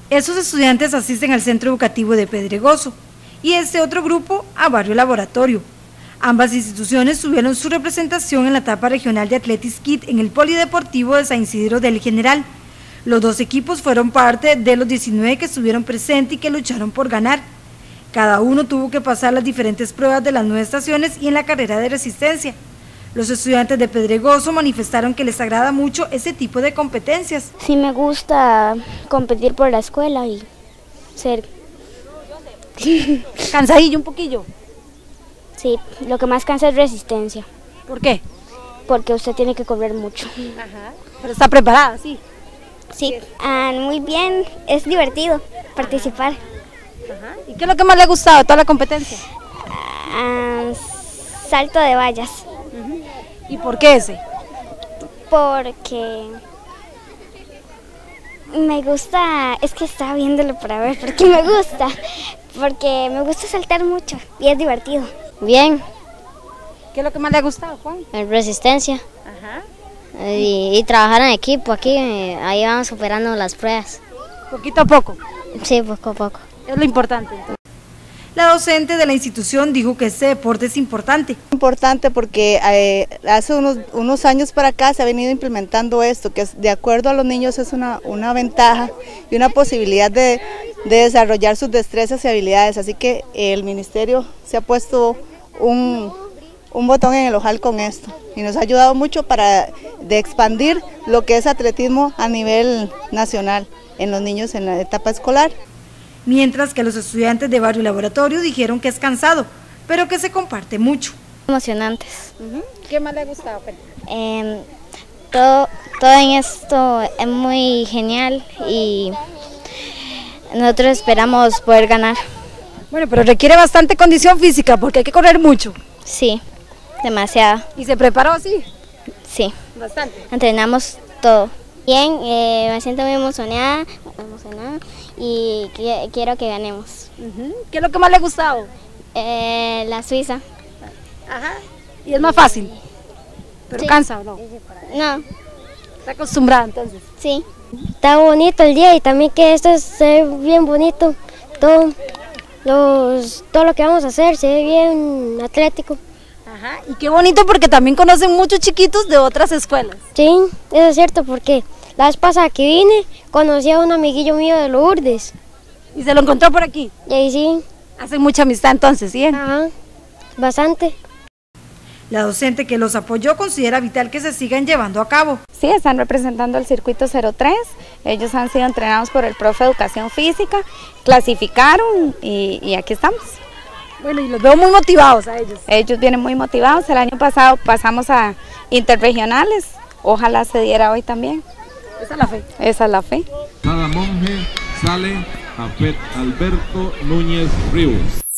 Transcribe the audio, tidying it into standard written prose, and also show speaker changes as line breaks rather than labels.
Esos estudiantes asisten al Centro Educativo de Pedregoso y este otro grupo a Barrio Laboratorio. Ambas instituciones tuvieron su representación en la etapa regional de Athletics Kid en el Polideportivo de San Isidro del General. Los dos equipos fueron parte de los 19 que estuvieron presentes y que lucharon por ganar. Cada uno tuvo que pasar las diferentes pruebas de las 9 estaciones y en la carrera de resistencia. Los estudiantes de Pedregoso manifestaron que les agrada mucho ese tipo de competencias.
Sí, me gusta competir por la escuela y ser...
¿Cansadillo un poquillo?
Sí, lo que más cansa es resistencia.
¿Por qué?
Porque usted tiene que correr mucho.
Ajá. Pero está preparada, sí.
Sí, muy bien, es divertido participar.
Ajá. ¿Y qué es lo que más le ha gustado de toda la competencia?
Salto de vallas.
¿Y por qué ese?
Porque me gusta, es que estaba viéndolo para ver por qué me gusta. Porque me gusta saltar mucho y es divertido. Bien.
¿Qué es lo que más le ha gustado, Juan?
Resistencia.
Ajá.
Y trabajar en equipo aquí, ahí vamos superando las pruebas.
Poquito a poco.
Sí, poco a poco.
Es lo importante. La docente de la institución dijo que este deporte es importante.
Importante porque hace unos años para acá se ha venido implementando esto, que de acuerdo a los niños es una ventaja y una posibilidad de desarrollar sus destrezas y habilidades. Así que el ministerio se ha puesto un botón en el ojal con esto y nos ha ayudado mucho de expandir lo que es atletismo a nivel nacional en los niños en la etapa escolar.
Mientras que los estudiantes de Barrio Laboratorio dijeron que es cansado, pero que se comparte mucho.
Emocionantes.
¿Qué más le ha gustado, Felipe?
Todo en esto es muy genial y nosotros esperamos poder ganar.
Bueno, pero requiere bastante condición física porque hay que correr mucho.
Sí, demasiado.
¿Y se preparó así?
Sí.
Bastante.
Entrenamos todo. Bien, me siento muy emocionada y quiero que ganemos.
¿Qué es lo que más le ha gustado?
La Suiza.
Ajá. ¿Y es más fácil? ¿Pero sí cansa o no?
No.
¿Está acostumbrada entonces?
Sí. Está bonito el día y también que esto se ve bien bonito. Todo lo que vamos a hacer se ve bien atlético.
Ajá. Y qué bonito porque también conocen muchos chiquitos de otras escuelas.
Sí, eso es cierto porque la vez pasada que vine conocí a un amiguillo mío de Lourdes.
¿Y se lo encontró por aquí?
Y ahí sí.
Hacen mucha amistad entonces, ¿sí?
Ajá, bastante.
La docente que los apoyó considera vital que se sigan llevando a cabo.
Sí, están representando el circuito 03, ellos han sido entrenados por el profe de Educación Física, clasificaron y aquí estamos.
Bueno, y los veo muy motivados a ellos.
Ellos vienen muy motivados, el año pasado pasamos a interregionales, ojalá se diera hoy también.
Esa es la fe.
Esa es la fe.
Cada monje sale a Alberto Núñez Ríos.